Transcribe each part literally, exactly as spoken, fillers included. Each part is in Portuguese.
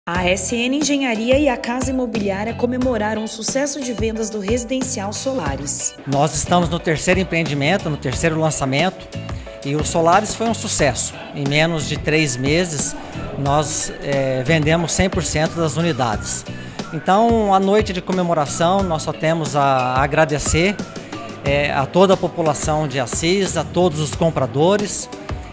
A S N Engenharia e a Casa Imobiliária comemoraram o sucesso de vendas do residencial Solaris. Nós estamos no terceiro empreendimento, no terceiro lançamento, e o Solaris foi um sucesso. Em menos de três meses, nós é, vendemos cem por cento das unidades. Então, a noite de comemoração, nós só temos a agradecer é, a toda a população de Assis, a todos os compradores,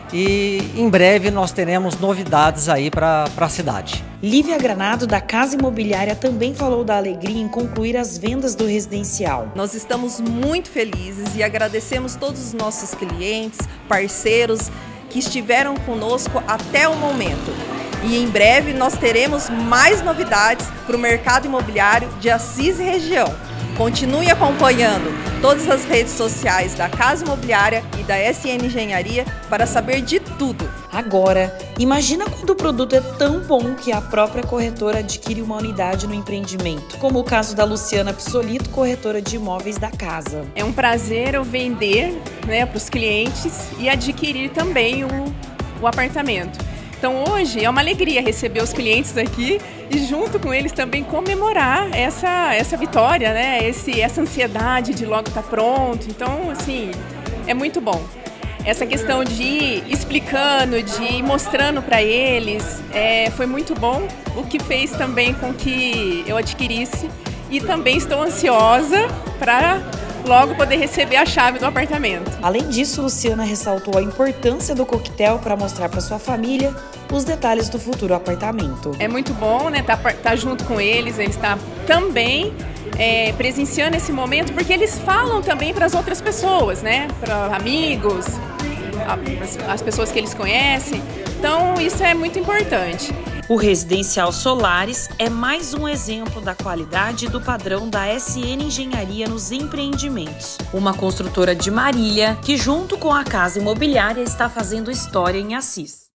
e em breve nós teremos novidades aí para a cidade. Lívia Granado, da Casa Imobiliária, também falou da alegria em concluir as vendas do residencial. Nós estamos muito felizes e agradecemos todos os nossos clientes, parceiros que estiveram conosco até o momento. E em breve nós teremos mais novidades para o mercado imobiliário de Assis e região. Continue acompanhando todas as redes sociais da Casa Imobiliária e da S N Engenharia para saber de tudo. Agora, imagina quando o produto é tão bom que a própria corretora adquire uma unidade no empreendimento, como o caso da Luciana Pissolito, corretora de imóveis da casa. É um prazer eu vender, né, para os clientes e adquirir também o, o apartamento. Então hoje é uma alegria receber os clientes aqui e junto com eles também comemorar essa, essa vitória, né? Esse, essa ansiedade de logo estar pronto. Então, assim, é muito bom. Essa questão de ir explicando, de ir mostrando para eles, é, foi muito bom, o que fez também com que eu adquirisse e também estou ansiosa para logo poder receber a chave do apartamento. Além disso, Luciana ressaltou a importância do coquetel para mostrar para sua família os detalhes do futuro apartamento. É muito bom, né, tá, tá junto com eles, eles estão também é, presenciando esse momento, porque eles falam também para as outras pessoas, né, para amigos, as, as pessoas que eles conhecem. Então, isso é muito importante. O residencial Solaris é mais um exemplo da qualidade e do padrão da S N Engenharia nos empreendimentos. Uma construtora de Marília que, junto com a Casa Imobiliária, está fazendo história em Assis.